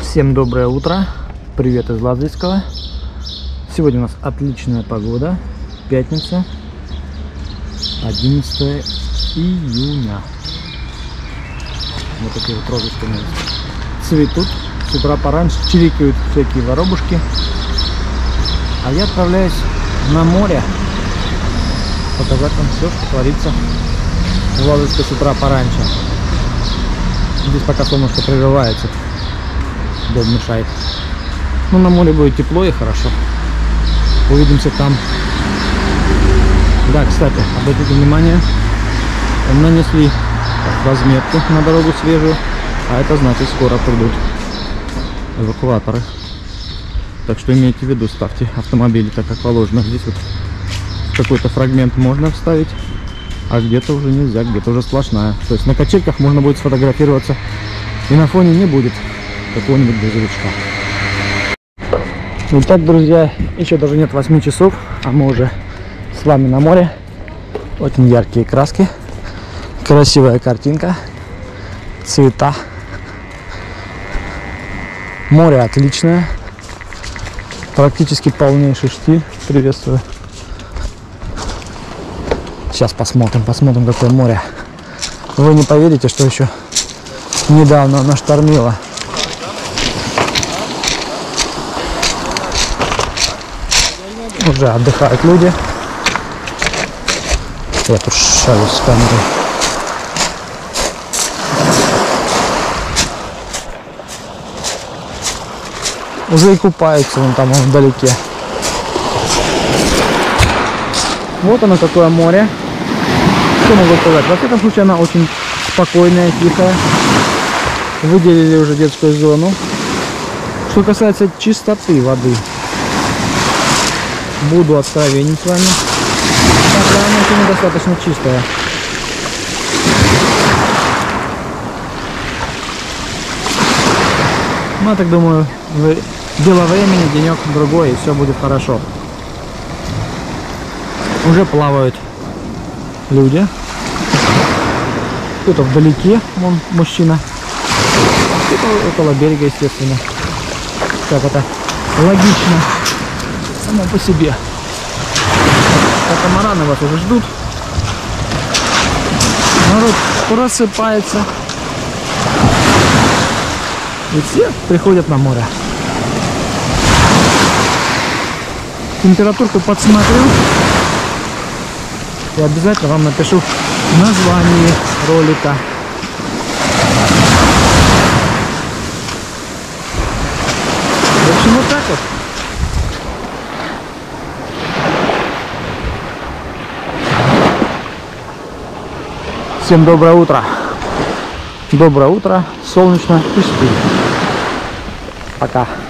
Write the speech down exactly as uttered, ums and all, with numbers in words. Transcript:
Всем доброе утро, привет из Лазаревского. Сегодня у нас отличная погода, пятница, одиннадцатое июня. Вот такие вот розочки цветут, с утра пораньше чирикают всякие воробушки. А я отправляюсь на море показать вам все, что творится в Лазаревске с утра пораньше. Здесь пока солнышко прерывается, дом мешает. Но на море будет тепло и хорошо. Увидимся там. Да, кстати, обратите внимание, нанесли разметку на дорогу свежую, а это значит, скоро придут эвакуаторы. Так что имейте в виду, ставьте автомобили так, как положено. Здесь вот какой-то фрагмент можно вставить, а где-то уже нельзя, где-то уже сплошная. То есть на качельках можно будет сфотографироваться, и на фоне не будет какого-нибудь грузовичка. Итак, друзья, еще даже нет восьми часов, а мы уже с вами на море. Очень яркие краски, красивая картинка, цвета. Море отличное, практически полнейший штиль. Приветствую. Сейчас посмотрим, посмотрим, какое море. Вы не поверите, что еще недавно оно штормило. Уже отдыхают люди. Я тут шарю с камерой. Уже и купаются вон там, вон вдалеке. Вот оно, какое море. Что могу сказать? Во всяком случае, она очень спокойная, тихая. Выделили уже детскую зону. Что касается чистоты воды, буду откровенен с вами. Пока она еще недостаточно чистая. Ну, я так думаю, дело времени, денек другой, и все будет хорошо. Уже плавают люди. Кто-то вдалеке, вон мужчина. Кто-то около берега, естественно. Как это логично само по себе. Катамараны вас уже ждут. Народ просыпается. И все приходят на море. Температурку подсмотрю. И обязательно вам напишу название ролика. В общем, вот так вот. Всем доброе утро. Доброе утро, солнечно и штиль. Пока.